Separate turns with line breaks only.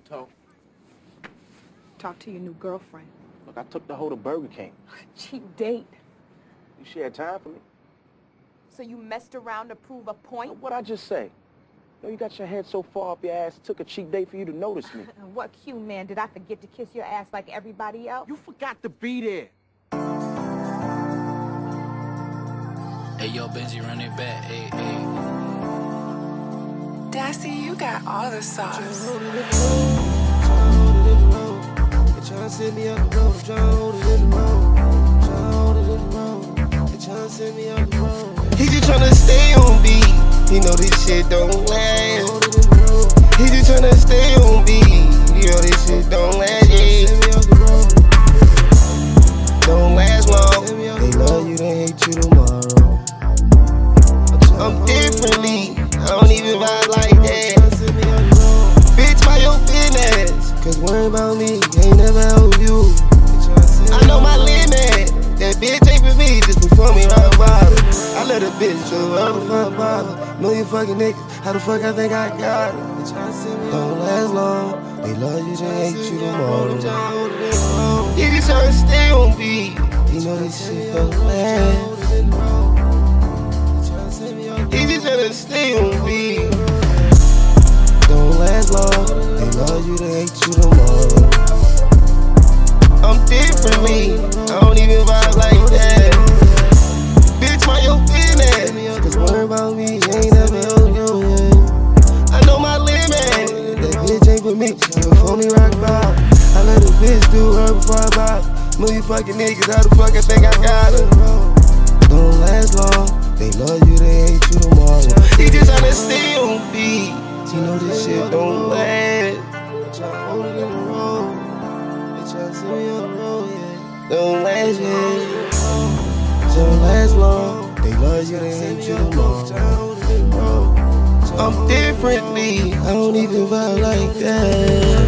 talk.
Talk to your new girlfriend.
Look, I took the hoe to Burger King.
Cheap date.
You she had time for me.
So you messed around to prove a point?
What'd I just say? Yo, you got your head so far up your ass, it took a cheap date for you to notice me.
What cute man, did I forget to kiss your ass like everybody else?
You forgot to be there.
Hey, yo, Benji, run it back. Hey, hey.
D.O.C, you got all the sauce.
Tryna send me up the road, tryna hold it in the road. Tryna hold it in the road. They tryna send me up the road. He just tryna stay on beat. He know this shit don't last. He just tryna stay on beat. You know this shit don't last. Don't last long. They love you, they hate you tomorrow. I'm differently. I don't even vibe like that. Bitch, mind your business. Cause worry about me ain't never help you. I know my limit. That bitch ain't for me, just before me rock bottom. I let a bitch go out the fuck bottom. Know you fucking niggas, how the fuck I think I got it? Don't last long. They love you, they hate you tomorrow. He just tryna stay on beat. You know this shit don't last. He just tryna stay on beat. Don't last long. They love you, they hate you tomorrow. I'm differently. I don't even vibe like that. Bitch, mind your business. Cause worry about me ain't never help you. I know my limit. That bitch ain't for me. Before me rock bottom. I let a bitch do her before I bop. Know you fucking niggas, how the fuck I think I got her? Don't last long. They love you, they hate you tomorrow. He just tryna stay on beat. You know this shit don't last. Hold it in the road. They tryna send me on the road, yeah. Don't last, yeah. Don't last long. They love you, they hate you tomorrow. I'm differently. I don't even vibe like that.